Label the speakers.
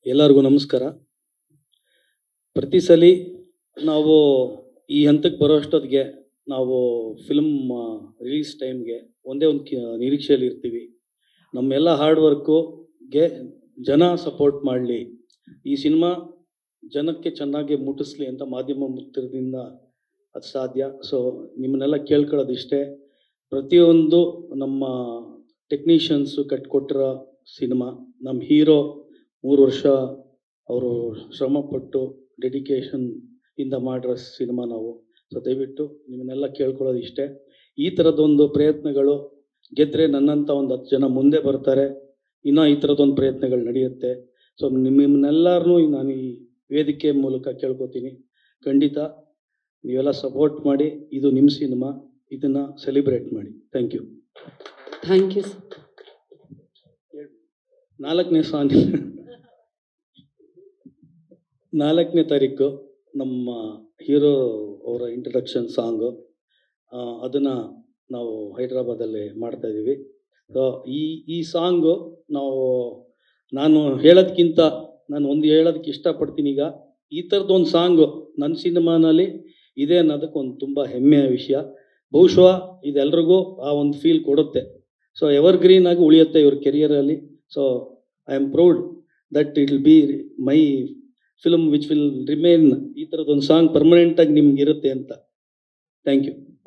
Speaker 1: ಎಲ್ಲರಿಗೂ ನಮಸ್ಕಾರ. ಪ್ರತಿ ಸಲ ನಾವು ಈ ಹಂತಕ್ಕೆ ಬರೋಷ್ಟೊತ್ತಿಗೆ ನಾವು ಫಿಲ್ಮ್ ರಿಲೀಸ್ ಟೈಮ್ಗೆ ಒಂದೇ ಒಂದು ನಿರೀಕ್ಷೆಯಲ್ಲಿ ಇರ್ತೀವಿ. ನಮ್ಮೆಲ್ಲ ಹಾರ್ಡ್ ವರ್ಕುಗೆ ಜನ ಸಪೋರ್ಟ್ ಮಾಡಲಿ, ಈ ಸಿನಿಮಾ ಜನಕ್ಕೆ ಚೆನ್ನಾಗಿ ಮುಟ್ಟಿಸ್ಲಿ ಅಂತ ಮಾಧ್ಯಮ ಮುಕ್ತದಿಂದ ಅದು ಸಾಧ್ಯ. ಸೊ ನಿಮ್ಮನ್ನೆಲ್ಲ ಕೇಳ್ಕೊಳ್ಳೋದಿಷ್ಟೇ, ಪ್ರತಿಯೊಂದು ನಮ್ಮ ಟೆಕ್ನಿಷಿಯನ್ಸು ಕಟ್ಕೊಟ್ಟಿರೋ ಸಿನಿಮಾ. ನಮ್ಮ ಹೀರೋ 3 ವರ್ಷ ಅವರು ಶ್ರಮಪಟ್ಟು ಡೆಡಿಕೇಶನ್ ಇಂದ ಮಾಡಿರೋ ಸಿನಿಮಾ ನಾವು. ಸೊ ದಯವಿಟ್ಟು ನಿಮ್ಮನ್ನೆಲ್ಲ ಕೇಳ್ಕೊಳ್ಳೋದು ಇಷ್ಟೇ, ಈ ಥರದೊಂದು ಪ್ರಯತ್ನಗಳು ಗೆದ್ದರೆ ನನ್ನಂಥ ಒಂದು 10 ಜನ ಮುಂದೆ ಬರ್ತಾರೆ, ಇನ್ನೂ ಈ ಥರದೊಂದು ಪ್ರಯತ್ನಗಳು ನಡೆಯುತ್ತೆ. ಸೊ ನಿಮ್ಮನ್ನೆಲ್ಲರನ್ನೂ ನಾನು ಈ ವೇದಿಕೆ ಮೂಲಕ ಕೇಳ್ಕೊತೀನಿ, ಖಂಡಿತ ನೀವೆಲ್ಲ ಸಪೋರ್ಟ್ ಮಾಡಿ. ಇದು ನಿಮ್ಮ ಸಿನಿಮಾ, ಇದನ್ನು ಸೆಲಿಬ್ರೇಟ್ ಮಾಡಿ. Thank you.
Speaker 2: Thank you.
Speaker 1: 4ನೇ ಸಾಂಗ್ 4ನೇ ತಾರೀಕು ನಮ್ಮ ಹೀರೋ ಅವರ ಇಂಟ್ರಡಕ್ಷನ್ ಸಾಂಗು. ಅದನ್ನು ನಾವು ಹೈದ್ರಾಬಾದಲ್ಲಿ ಮಾಡ್ತಾಯಿದ್ದೀವಿ. ಸೊ ಈ ಸಾಂಗು ನಾನು ಹೇಳೋದಕ್ಕಿಂತ ನಾನು ಒಂದು ಹೇಳೋದಕ್ಕೆ ಇಷ್ಟಪಡ್ತೀನಿ. ಈಗ ಈ ಥರದ್ದೊಂದು ಸಾಂಗು ನನ್ನ ಸಿನಿಮಾನಲ್ಲಿ ಇದೆ ಅನ್ನೋದಕ್ಕೆ ಒಂದು ತುಂಬ ಹೆಮ್ಮೆಯ ವಿಷಯ. ಬಹುಶಃ ಇದೆಲ್ರಿಗೂ ಆ ಒಂದು ಫೀಲ್ ಕೊಡುತ್ತೆ. ಸೊ ಎವರ್ಗ್ರೀನ್ ಆಗಿ ಉಳಿಯುತ್ತೆ ಇವ್ರ ಕೆರಿಯರಲ್ಲಿ. So I am proud that it will be my film which will remain. ಈ ಥರದೊಂದು ಸಾಂಗ್ ಪರ್ಮನೆಂಟಾಗಿ ನಿಮ್ಗೆ ಇರುತ್ತೆ ಅಂತ. Thank you.